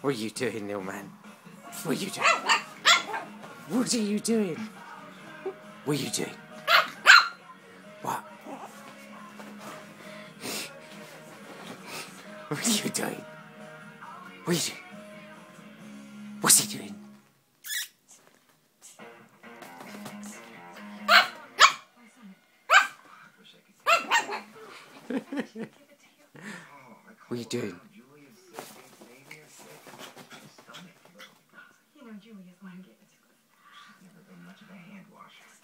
What are you doing, little man? What are you doing? What are you doing? What are you doing? What? What are you doing? What are you doing? What's he doing? What are you doing? You know, Julia's going to get it to us. She's never been much of a hand washer.